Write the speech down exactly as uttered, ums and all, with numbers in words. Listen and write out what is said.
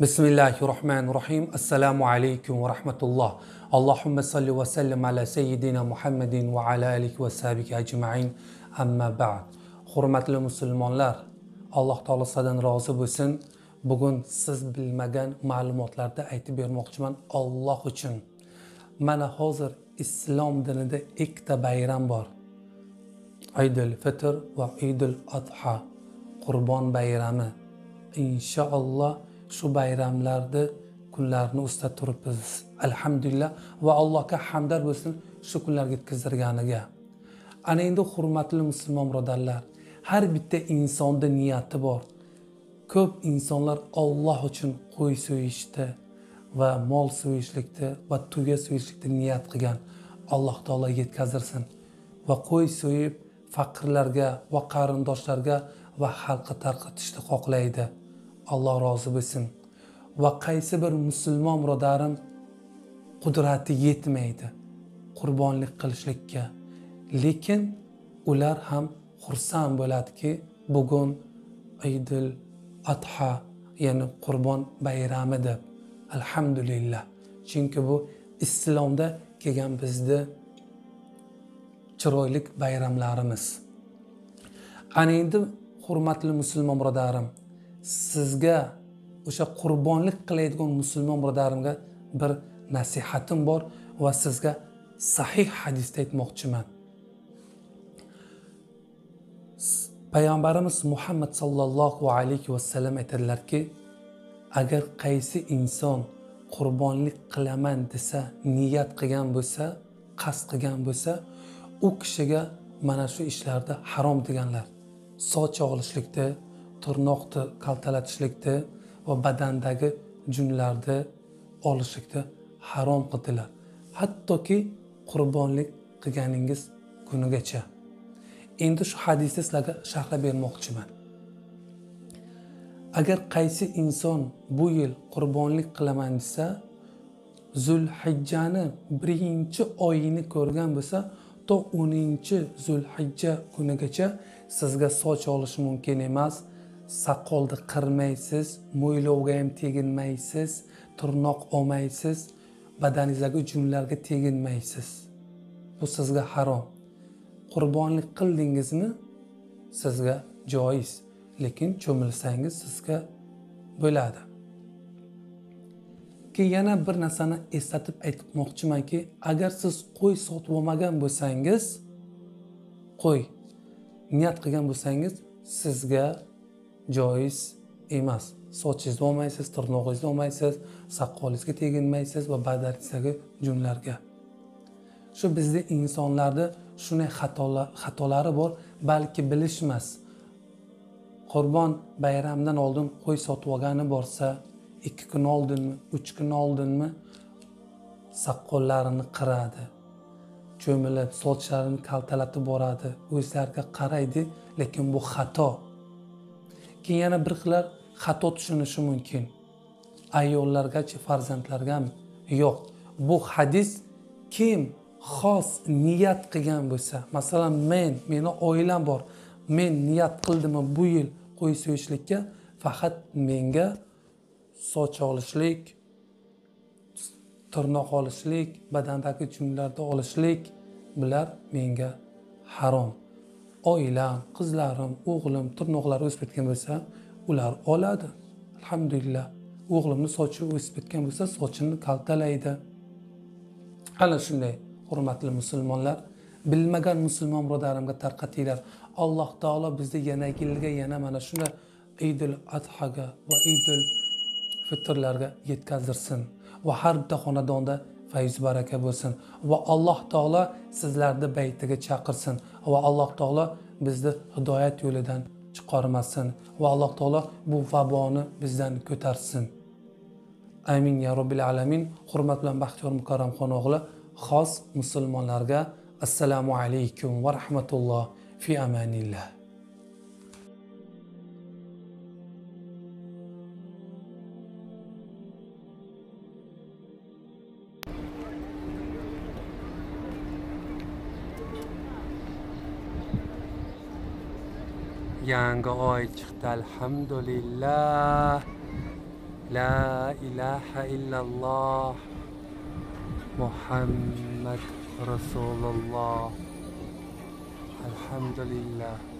Bismillahirrahmanirrahim. Assalamu alaykum wa rahmatulloh. Allohumma salli wa sallim ala sayyidina Muhammadin wa ala alihi wa sahbihi ajma'in. Amma ba'd. Hurmatli musulmonlar, Alloh taolodan rozi bo'lsin. Bugun siz bilmagan ma'lumotlarda aytib bermoqchiman Alloh uchun. Mana hozir islom dinida ikkita bayram bor. Aydul Fitr va Aydul Adha. Qurbon bayrami. Inshaalloh shu bayramlarda kunlarni usta turibmiz. Alhamdulillah va Allohga hamdlar bo'lsin shu kunlarga yetkazdirganiga. Ana endi hurmatli musulmon birodarlar, har bitta insonda niyati bor. Ko'p insonlar Alloh uchun qo'y so'yishdi va mol so'yishlikda va tuya so'yishlikda niyat qilgan. Alloh taolo yetkazdirsin va qo'y so'yib faqirlarga va qarindoshlarga va xalqqa tarqatishni xohlaydi. Alloh rozi bo'lsin. Va qaysi bir musulmon birodarim qudrati yetmaydi qurbonlik qilishlikka. Lekin ular ham xursand bo'ladiki, bugun Aydul Adha, ya'ni Qurbon bayrami deb. Alhamdulillah. Chunki bu islomda kelgan bizda chiroyli bayramlarimiz. Ana endi hurmatli musulmon birodarim, sizga o'sha qurbonlik qiladigan musulmon birodarimga bir nasihatim bor va sizga sahih hadisda aytmoqchiman. Payg'ambarimiz Muhammad sallallohu alayhi va sallam aytadilarki, agar qaysi inson qurbonlik qilaman desa, niyat qilgan bo'lsa, qasd qilgan bo'lsa, u kishiga mana shu ishlarda harom deganlar. Soch olishlikda, tirnoqni kaltalatishlikda va badandagi junlarni olishlikda harom qildilar. Hattoki qurbonlik qilganingiz kunigacha. Endi shu hadisni sizlarga sharhlab bermoqchiman. Agar qaysi inson bu yil qurbonlik qilaman desa, Zulhijjani birinchi oyini ko'rgan bo'lsa, to o'ninchi Zulhijja kunigacha sizga soch olish mumkin emas. Soqolni qirmaysiz, mo'ylovga ham teginmaysiz, tirnoq olmaysiz, badaningizdagi junlarga teginmaysiz. Bu sizga harom. Qurbonlik qildingizmi, sizga joiz, lekin cho'milsangiz sizga bo'ladi. Ki yana bir narsani eslatib aytmoqchimanki, agar siz qo'y sotib olmagan bo'lsangiz, qo'y niyat qilgan bo'lsangiz, sizga joiz emas. Sochingizni olmaysiz, tirnog'ingizni olmaysiz, soqolingizga teginmaysiz va badaningizdagi junlarga. Shu bizda insonlarda shunday xatolari bor, balki bilishmas. Qurbon bayramdan oldin qo'y sotib olgani borsa, ikki kun oldinmi, uch kun oldinmi soqollarini qiradi. Cho'milib, sochlarini kaltalatib boradi. O'zlariga qaraydi, lekin bu xato. Keyin yana bir qilar xato tushunishi mumkin. Ayollargacha, farzandlargami? Yo'q. Bu hadis kim xos niyat qilgan bo'lsa, masalan men, meni oilam bor, men niyat qildim bu yil qo'y so'yishlikka, faqat menga soch olishlik, tirnoq olishlik, badandagi junlarni olishlik bular menga harom. Oilam, qizlarim, o'g'lim tirnoqlari o'sib ketgan bo'lsa, ular oladi. Alhamdulillah. O'g'limni sochi o'sib ketgan bo'lsa, sochini kaltalaydi. Ana shunday hurmatli musulmonlar, bilmagan musulmon birodarimga tarqatinglar. Alloh taolo bizni yana yilga yana mana shuna Aydul Adhaga va Aydul Fitrlarga yetkazdirsin va har bitta xonadonda fayz baraka bo'lsin va Alloh taolo sizlarni baytiga chaqirsin va Alloh taolo bizni hidoyat yo'lidan chiqarmasin va Alloh taolo bu vaboni bizdan ko'tarsin. Amin ya robbil alamin. Hurmat bilan Baxtiyor Mukarram xonog'li xos musulmonlarga assalomu alaykum va rahmatulloh fi amanillah. Yangi oy chiqdi, alhamdulillah. La ilaha illalloh Muhammad Rasululloh. Alhamdulillah.